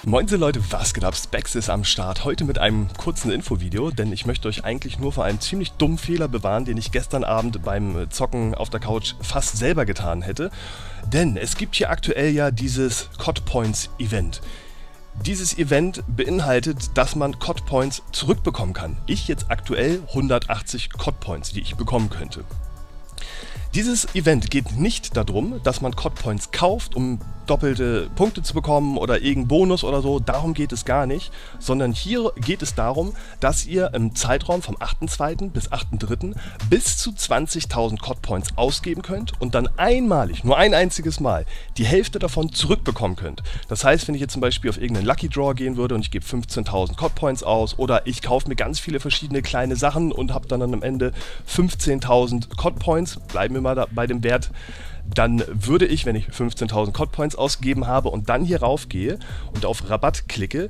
Moinsen Leute, was geht ab? Specs ist am Start. Heute mit einem kurzen Infovideo, denn ich möchte euch eigentlich nur vor einem ziemlich dummen Fehler bewahren, den ich gestern Abend beim Zocken auf der Couch fast selber getan hätte. Denn es gibt hier aktuell ja dieses COD Points Event. Dieses Event beinhaltet, dass man COD Points zurückbekommen kann. Ich jetzt aktuell 180 COD Points, die ich bekommen könnte. Dieses Event geht nicht darum, dass man COD Points kauft, um doppelte Punkte zu bekommen oder irgendeinen Bonus oder so. Darum geht es gar nicht, sondern hier geht es darum, dass ihr im Zeitraum vom 8.2. bis 8.3. bis zu 20.000 COD Points ausgeben könnt und dann einmalig, nur ein einziges Mal, die Hälfte davon zurückbekommen könnt. Das heißt, wenn ich jetzt zum Beispiel auf irgendeinen Lucky Draw gehen würde und ich gebe 15.000 COD Points aus oder ich kaufe mir ganz viele verschiedene kleine Sachen und habe dann am Ende 15.000 COD Points, bleiben wir mal bei dem Wert, dann würde ich, wenn ich 15.000 COD Points ausgegeben habe und dann hier rauf gehe und auf Rabatt klicke,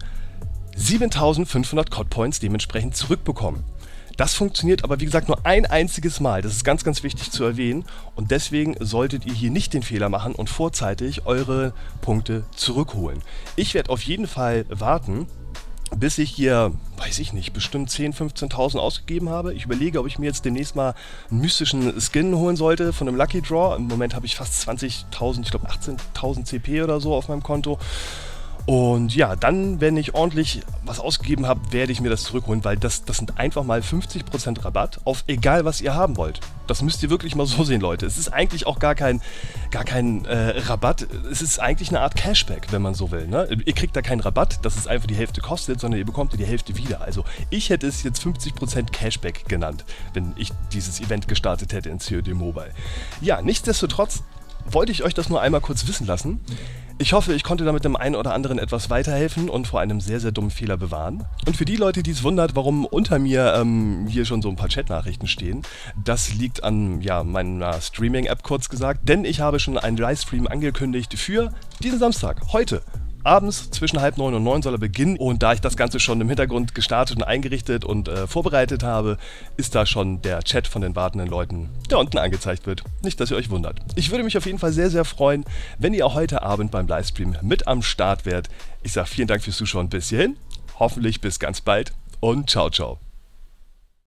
7.500 COD Points dementsprechend zurückbekommen. Das funktioniert aber wie gesagt nur ein einziges Mal, das ist ganz, ganz wichtig zu erwähnen und deswegen solltet ihr hier nicht den Fehler machen und vorzeitig eure Punkte zurückholen. Ich werde auf jeden Fall warten, bis ich hier, weiß ich nicht, bestimmt 10.000, 15.000 ausgegeben habe. Ich überlege, ob ich mir jetzt demnächst mal einen mystischen Skin holen sollte von einem Lucky Draw. Im Moment habe ich fast 20.000, ich glaube 18.000 CP oder so auf meinem Konto. Und ja, dann, wenn ich ordentlich was ausgegeben habe, werde ich mir das zurückholen, weil das sind einfach mal 50% Rabatt auf egal, was ihr haben wollt. Das müsst ihr wirklich mal so sehen, Leute. Es ist eigentlich auch gar kein Rabatt. Es ist eigentlich eine Art Cashback, wenn man so will. Ne? Ihr kriegt da keinen Rabatt, dass es einfach die Hälfte kostet, sondern ihr bekommt die Hälfte wieder. Also ich hätte es jetzt 50% Cashback genannt, wenn ich dieses Event gestartet hätte in COD Mobile. Ja, nichtsdestotrotz wollte ich euch das nur einmal kurz wissen lassen. Ich hoffe, ich konnte damit dem einen oder anderen etwas weiterhelfen und vor einem sehr, sehr dummen Fehler bewahren. Und für die Leute, die es wundert, warum unter mir hier schon so ein paar Chatnachrichten stehen, das liegt an meiner Streaming-App kurz gesagt, denn ich habe schon einen Livestream angekündigt für diesen Samstag, heute. Abends zwischen 8:30 und 9 soll er beginnen und da ich das Ganze schon im Hintergrund gestartet und eingerichtet und vorbereitet habe, ist da schon der Chat von den wartenden Leuten, der unten angezeigt wird. Nicht, dass ihr euch wundert. Ich würde mich auf jeden Fall sehr, sehr freuen, wenn ihr heute Abend beim Livestream mit am Start wärt. Ich sage vielen Dank fürs Zuschauen bis hierhin, hoffentlich bis ganz bald und ciao, ciao.